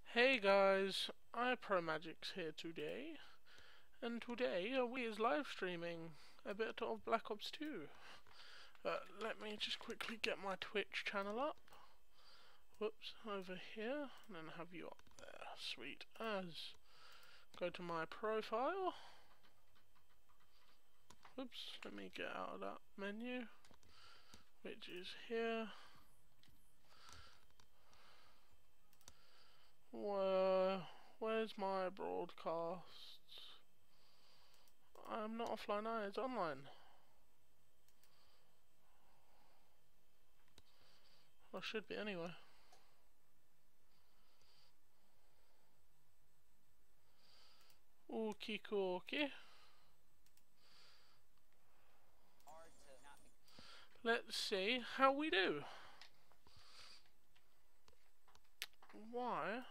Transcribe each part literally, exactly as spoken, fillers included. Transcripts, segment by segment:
Hey guys, iProMagix here today, and today uh, we is live streaming a bit of Black Ops two. Uh, let me just quickly get my Twitch channel up. Whoops, over here, and then have you up there. Sweet as. Go to my profile. Whoops, let me get out of that menu, which is here. Where, where's my broadcasts? I'm not offline, no, it's online. I should be anyway. Okie dokie. Let's see how we do. Why?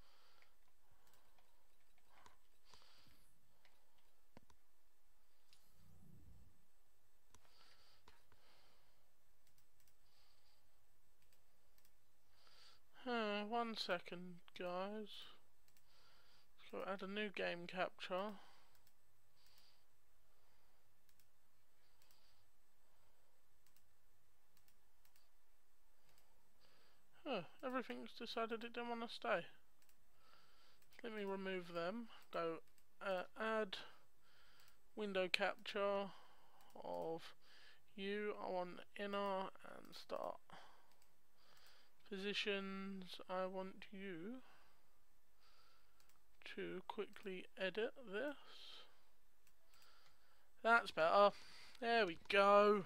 Huh, one second, guys. Let's go add a new game capture. Huh, everything's decided it didn't want to stay. Let me remove them. Go uh, add window capture of you. I want inner and start. Positions, I want you to quickly edit this. That's better. There we go.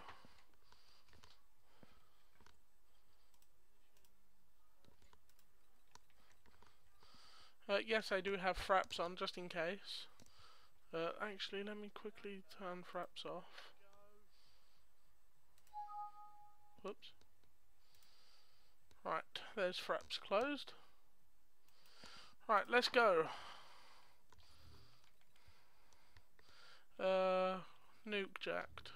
Uh, yes, I do have fraps on, just in case. Uh, actually, let me quickly turn fraps off. Whoops. Right, there's fraps closed. Right, let's go. Uh, nuke jacked.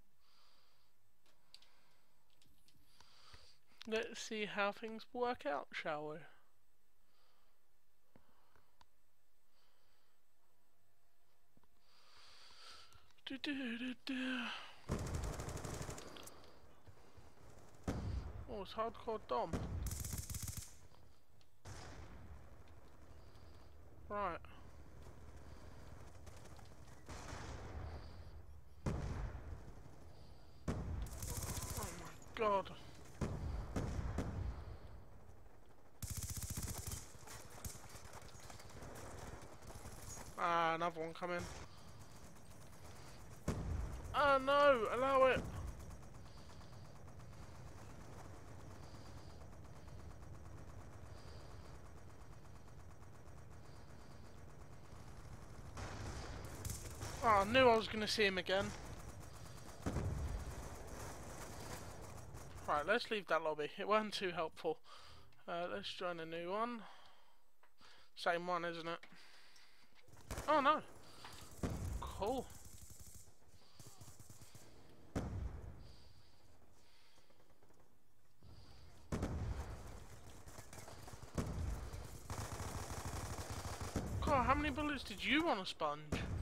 Let's see how things work out, shall we? Do do do do. Oh, it's hardcore Dom. Right. Oh my god. Ah, another one coming. Ah, no! Allow it! Oh, I knew I was going to see him again. Right, let's leave that lobby. It wasn't too helpful. Uh, let's join a new one. Same one, isn't it? Oh no. Cool. God, how many bullets did you want to sponge?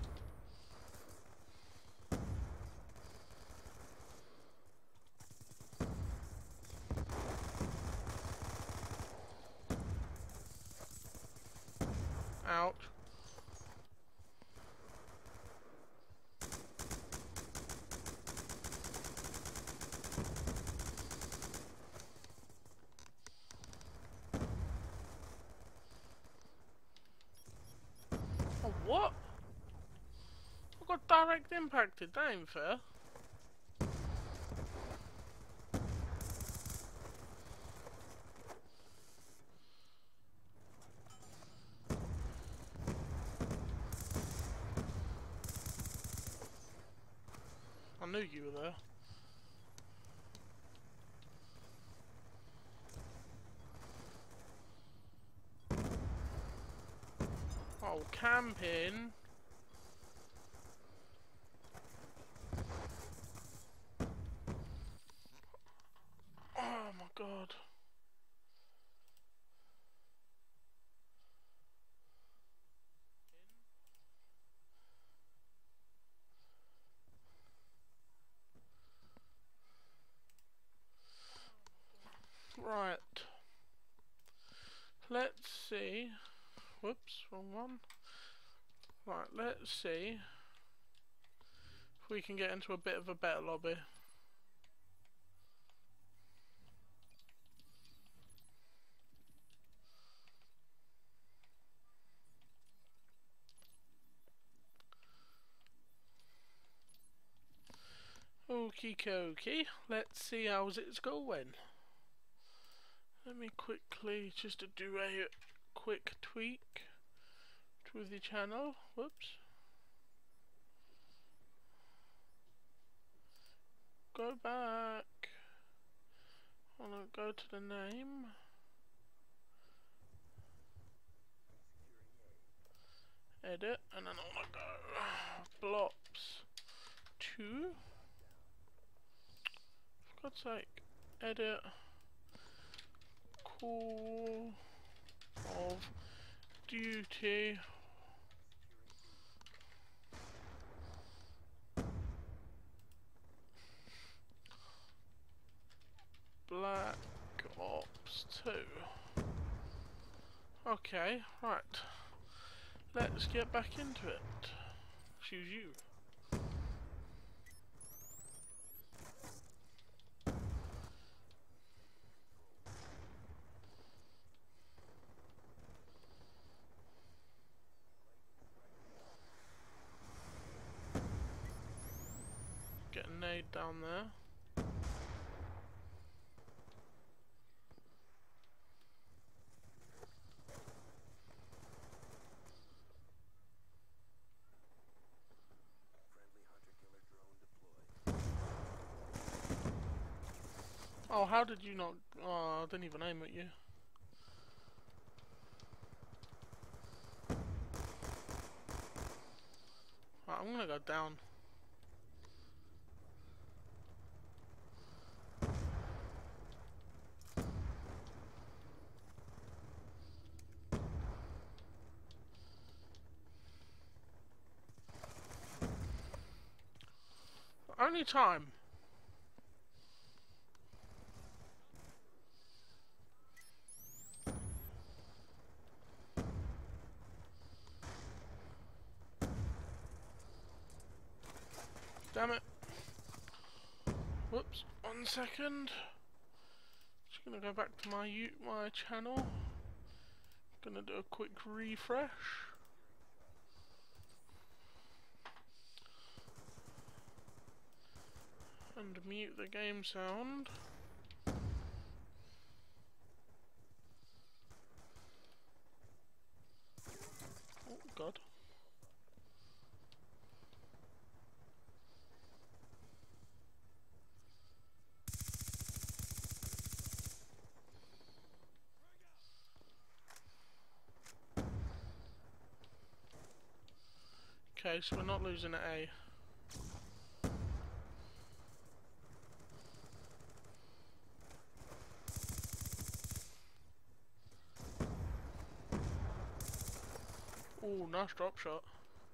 Ouch. Oh, what? I got direct impacted, that ain't fair. I knew you were there. Oh, camping. Oh my god. Right. Let's see. Whoops, wrong one. Right, let's see if we can get into a bit of a better lobby. Okie dokie, let's see how's it's going. Let me quickly just do a quick tweak to the channel. Whoops. Go back. I wanna go to the name. Edit, and then I wanna go Blops two. For God's sake, edit. Call of Duty. Black Ops two. Okay, right. Let's get back into it. Choose you. Get a nade down there. Oh, how did you not? Oh, I didn't even aim at you. Right, I'm gonna go down. Only time. Damn it. Whoops. One second. Just gonna go back to my U my channel. Gonna do a quick refresh. And mute the game sound. Oh God. Okay, so we're not losing at A. Ooh, nice drop shot.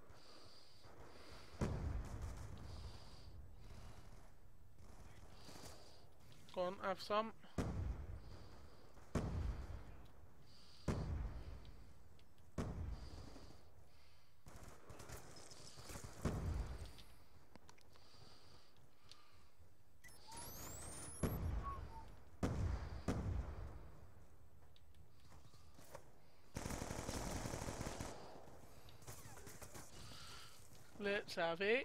Go on, have some. Let's have it.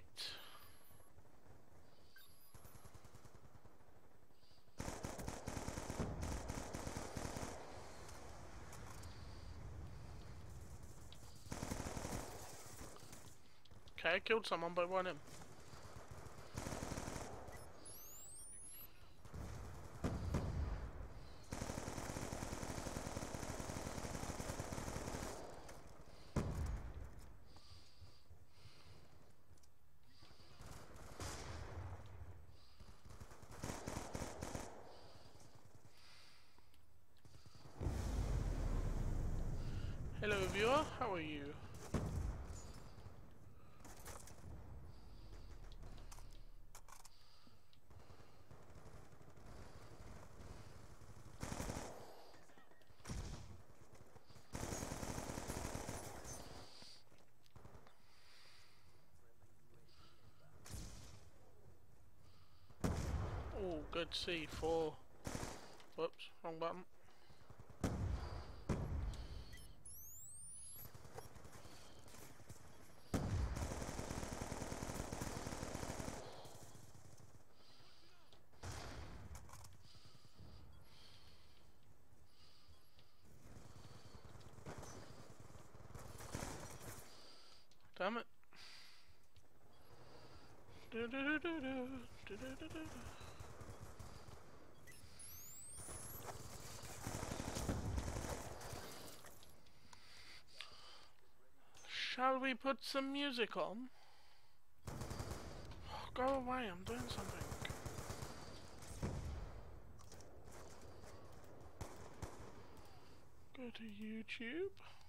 Okay, I killed someone, but it wasn't him. Hello viewer, how are you? C four. Whoops, wrong button. Damn it. Do -do -do -do -do. Do -do -do -do. Shall we put some music on? Oh, go away, I'm doing something. Go to YouTube.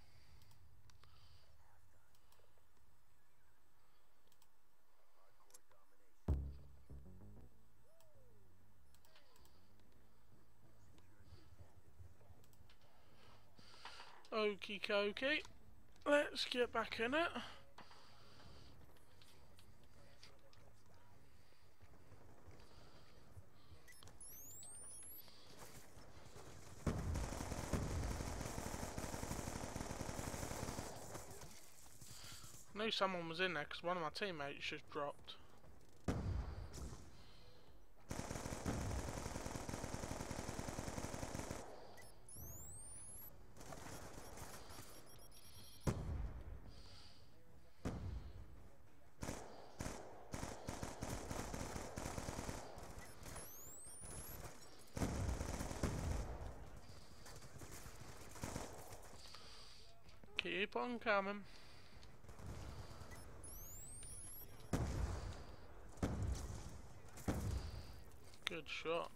Okie dokie. Let's get back in it. I knew someone was in there because one of my teammates just dropped. Keep on coming. Good shot.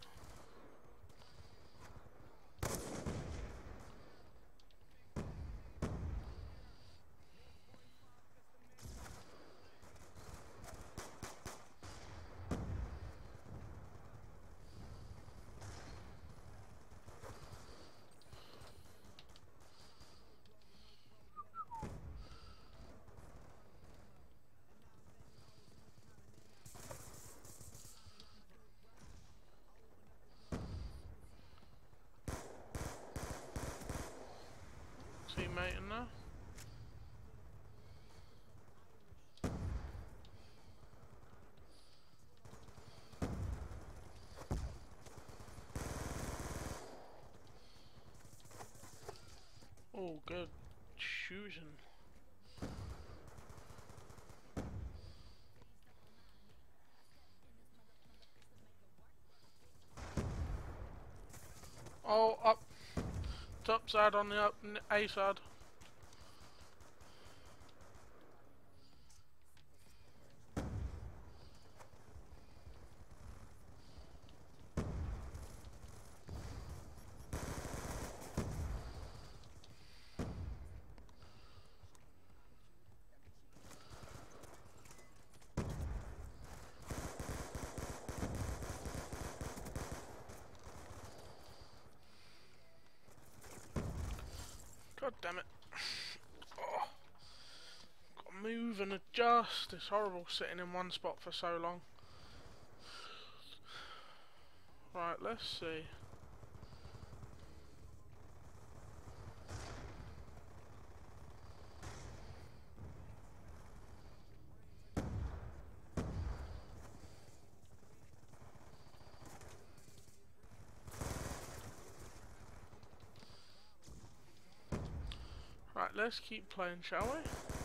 Teammate in there. Oh, good shooting. Oh, up. Top side on the up, A side. God damn it. Oh. Gotta move and adjust. It's horrible sitting in one spot for so long. Right, let's see. Right, let's keep playing, shall we?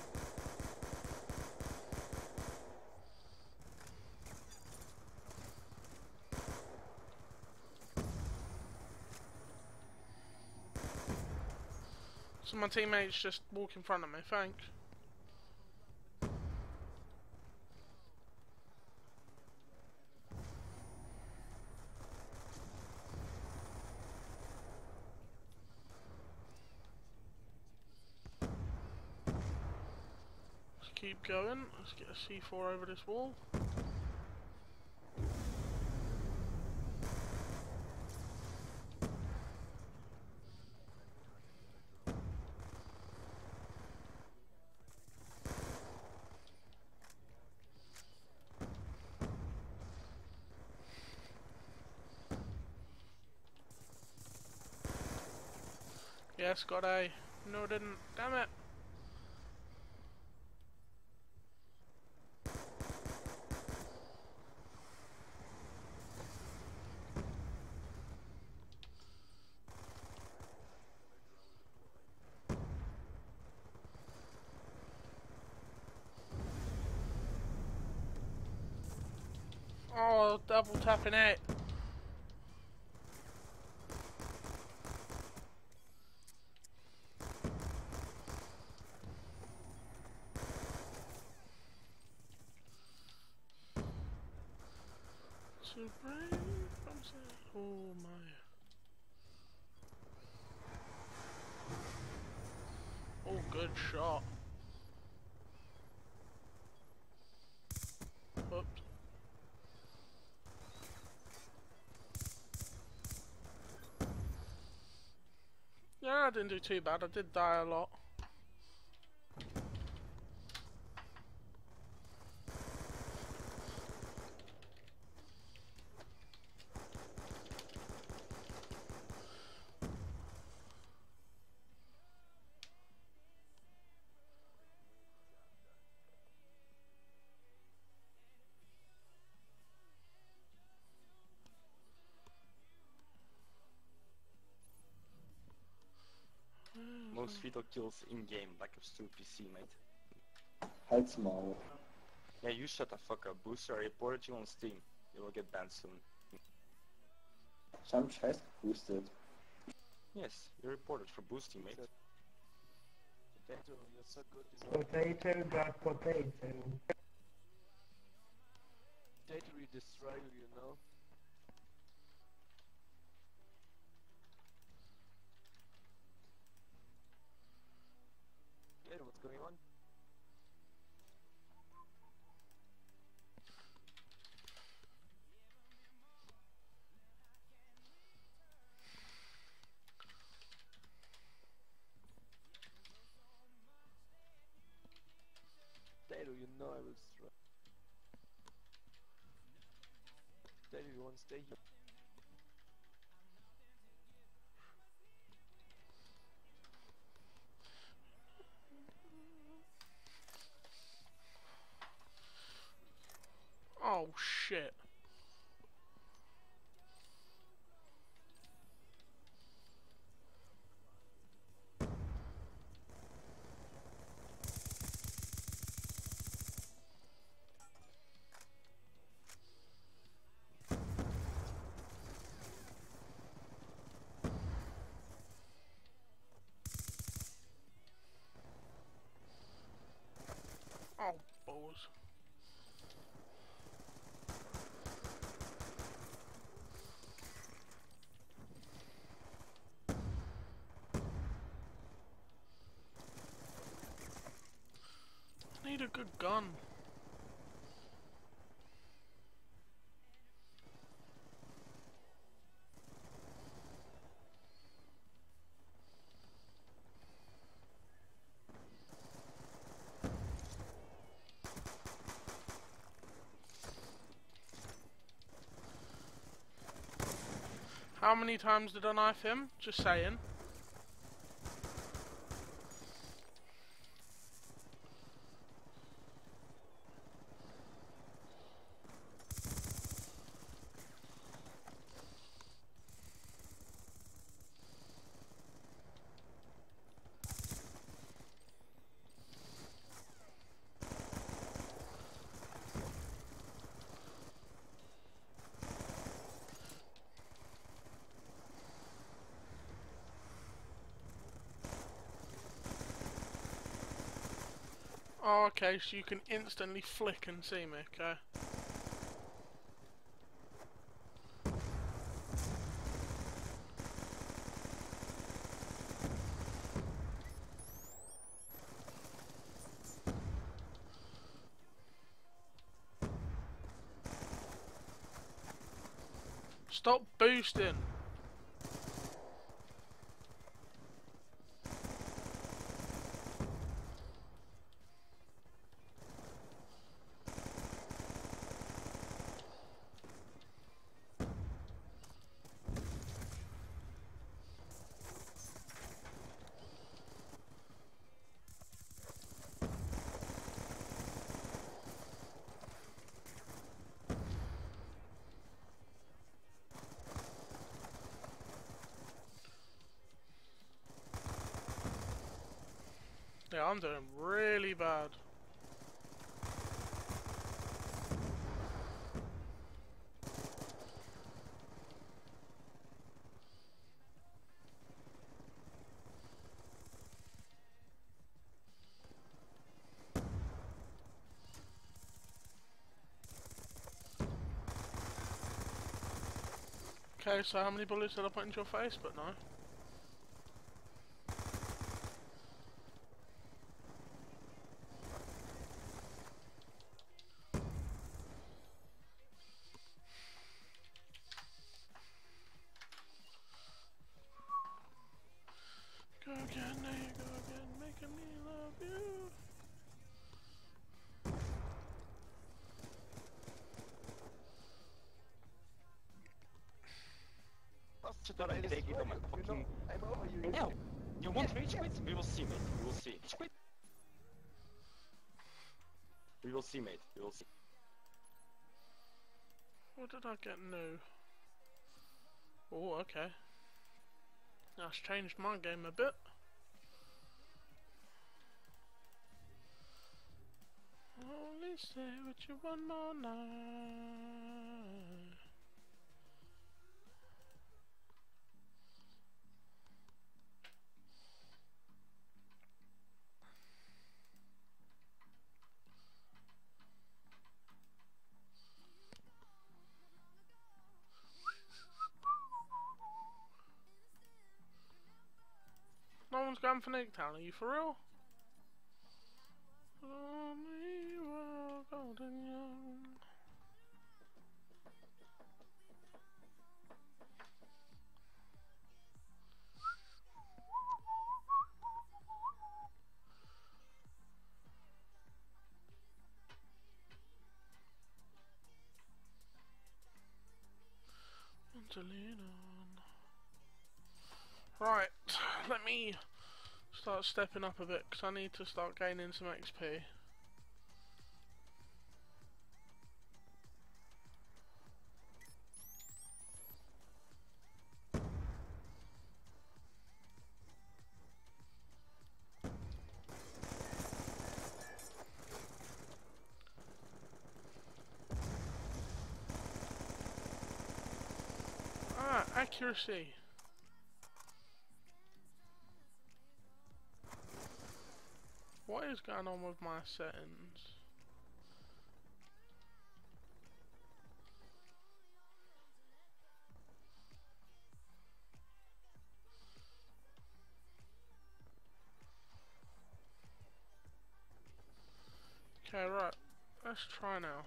So my teammates just walk in front of me, thanks. Let's keep going. Let's get a C four over this wall. S got A. No, it didn't. Damn it. Oh, double tapping it. So brave, I'm saying. Oh my. Oh, good shot. Oops. Yeah, I didn't do too bad. I did die a lot. Most fatal kills in game, Black Ops two P C, mate. Halt's Maul. Yeah, you shut the fuck up, Booster. I reported you on Steam. You will get banned soon. Ich hab mich scheiß geboostet. Yes, you're reported for boosting, mate. Potato, you're so good. Potato got potato. Potato, we destroy you, you know. Yeah, what's going on? Potato, you know I will destroy. Potato, you wanna stay here? Oh shit. Oh, balls. I need a good gun. How many times did I knife him? Just saying. Oh, okay, so you can instantly flick and see me, okay? Stop boosting! Yeah, I'm doing really bad. Okay, so how many bullets did I put into your face? But no. Go again, there you go again, making me love you. Shut But up I and take it destroy on my you, you know, fucking... I'm over you. No! You want rage quit? We will see, mate. We will see. Rage quit? We will see, mate. We will see. What did I get new? Oh, okay. That's changed my game a bit. Only stay with you one more night. No one's going for Nuketown, are you for real? Only we're golden young. Want to lean on. Right, let me start stepping up a bit because I need to start gaining some X P. Ah, accuracy. What is going on with my settings? Okay, right. Let's try now.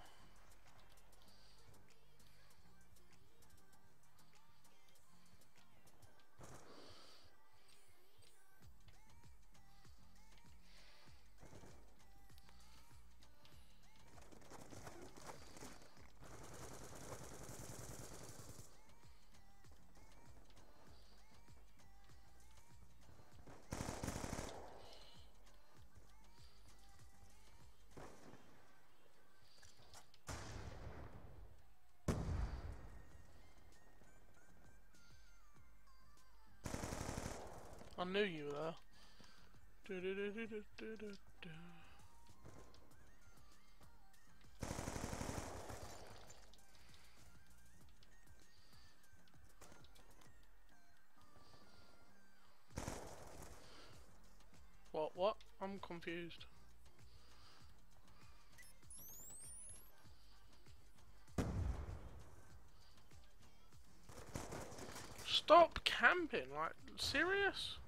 I knew you were there. Do do do do do do do do. What? What? I'm confused. Stop camping, like, serious?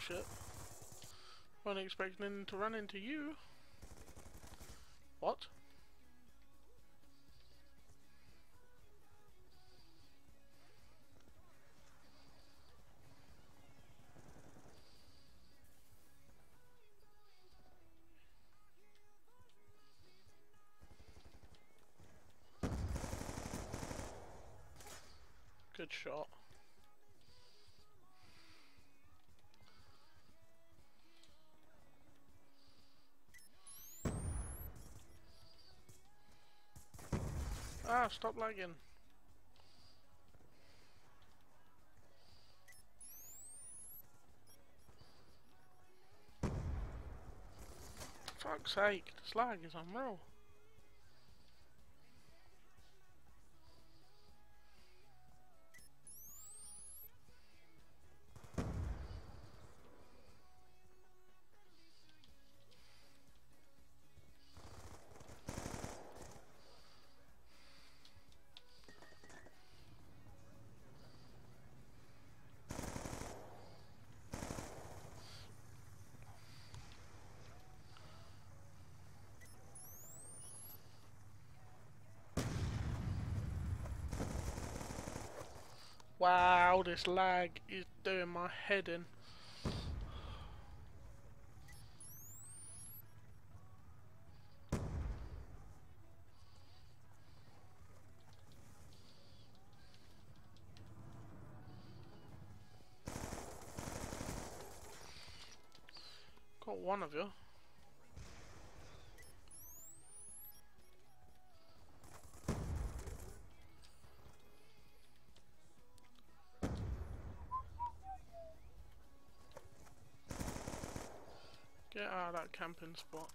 shit. Wasn't expecting to run into you. What? Good shot. Ah, stop lagging. Fuck's sake, this lag is unreal. Wow, this lag is doing my head in. Got one of you. Get out of that camping spot.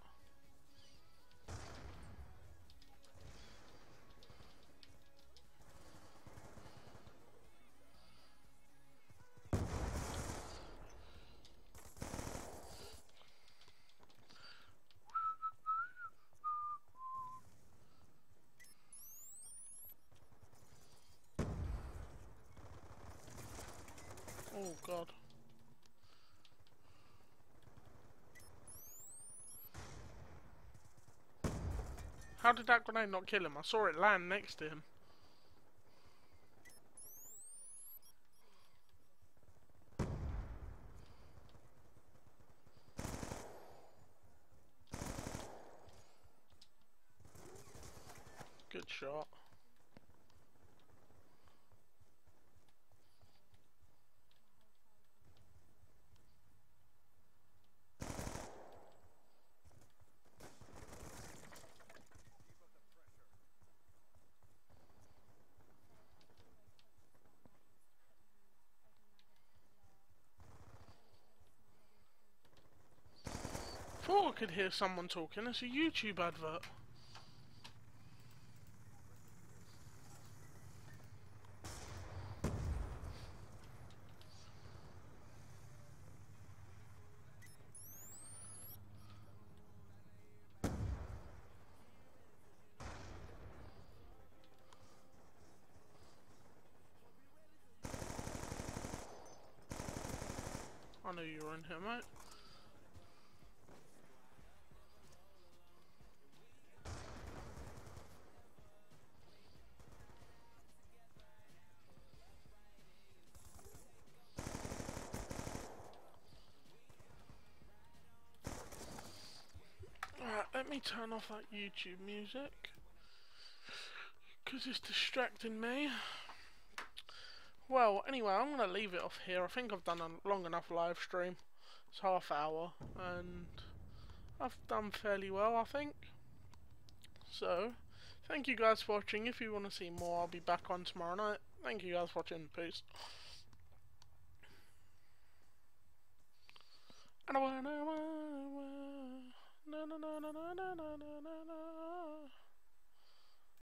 Oh god. How did that grenade not kill him? I saw it land next to him. Good shot. Thought I could hear someone talking. It's a YouTube advert. I knew you were in here, mate. Alright, let me turn off that YouTube music, because it's distracting me. Well, anyway, I'm going to leave it off here. I think I've done a long enough live stream. It's half hour, and I've done fairly well, I think. So, thank you guys for watching. If you want to see more, I'll be back on tomorrow night. Thank you guys for watching. Peace. And I wanna, wanna, wanna, na na na na na na na na na.